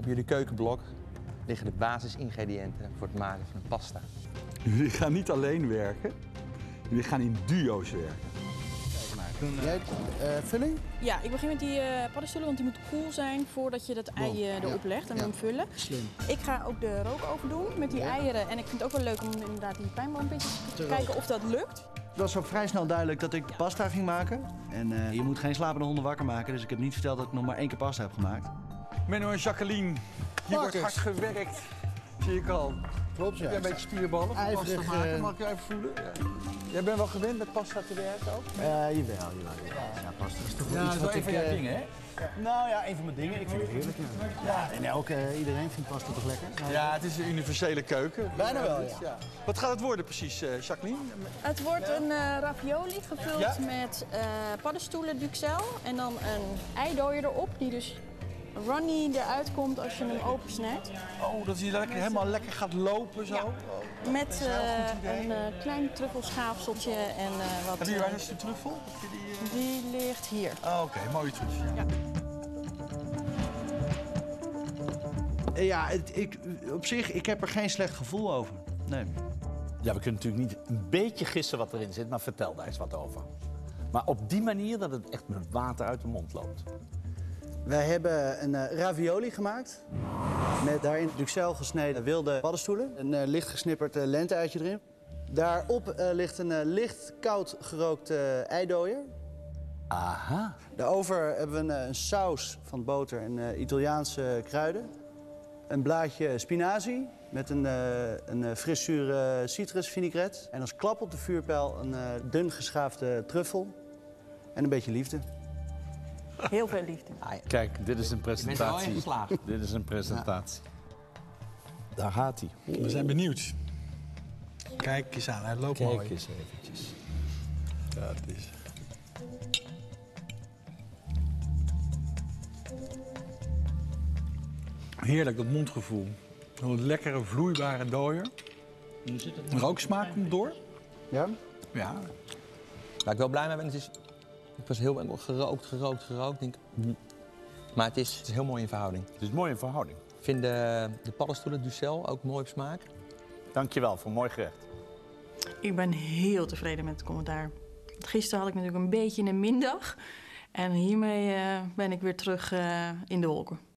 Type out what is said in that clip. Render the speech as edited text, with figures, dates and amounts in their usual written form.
jullie keukenblok liggen de basisingrediënten voor het maken van een pasta. Jullie gaan niet alleen werken, jullie gaan in duo's werken. Jij vulling? Ja, ik begin met die paddenstoelen, want die moet koel zijn voordat je dat ei erop legt en hem vullen. Slim. Ik ga ook de rookoven doen met die eieren. En ik vind het ook wel leuk om inderdaad die pijnboompjes te kijken of dat lukt. Het was al vrij snel duidelijk dat ik pasta ging maken. En je moet geen slapende honden wakker maken, dus ik heb niet verteld dat ik nog maar 1 keer pasta heb gemaakt. Menno en Jacqueline, hier wordt hard gewerkt. Zie ik al. Klopt, ja. Heb jij een beetje spierballen voor Ijverig, pasta maken? Mag ik je even voelen? Ja. Jij bent wel gewend met pasta te werken ook? Jawel. Ja, pasta is toch wel iets dat is wel wat een van jouw dingen, hè? Nou ja, een van mijn dingen. Ik vind het heerlijk. Ja, en iedereen vindt pasta toch lekker? Ja, het is een universele keuken. Bijna wel, ja. Wat gaat het worden precies, Jacqueline? Het wordt een ravioli gevuld met paddenstoelen duxel en dan een eidooier erop die dus runny eruit komt als je hem opensnijdt. Oh, dat hij helemaal lekker gaat lopen zo? Ja. Met een klein truffelschaafseltje en wat... Waar is de truffel? Die ligt hier. Oh, oké, mooie truffel. Ja, op zich, ik heb er geen slecht gevoel over. Nee. Ja, we kunnen natuurlijk niet een beetje gissen wat erin zit, maar vertel daar eens wat over. Maar op die manier dat het echt met water uit de mond loopt. Wij hebben een ravioli gemaakt. Met daarin duxel gesneden wilde paddenstoelen. Een licht gesnipperd lente-eitje erin. Daarop ligt een licht koud gerookt eidooier. Aha. Daarover hebben we een saus van boter en Italiaanse kruiden. Een blaadje spinazie met een frissure citrusvinaigrette. En als klap op de vuurpijl een dun geschaafde truffel. En een beetje liefde. Heel veel liefde. Kijk, dit is een presentatie. geslaagd. Dit is een presentatie. Daar gaat hij. We zijn benieuwd. Kijk eens aan, hij loopt mooi. Kijk eens eventjes. Ja, het is... Heerlijk, dat mondgevoel. Een lekkere, vloeibare dooier. Een rooksmaak komt door. Ja? Ja. Waar ik wel blij mee ben, ik was heel gerookt. Denk, maar het is heel mooi in verhouding. Het is mooi in verhouding. Ik vind de paddenstoelen duxel ook mooi op smaak. Dankjewel voor een mooi gerecht. Ik ben heel tevreden met het commentaar. Gisteren had ik natuurlijk een beetje een mindag. En hiermee ben ik weer terug in de wolken.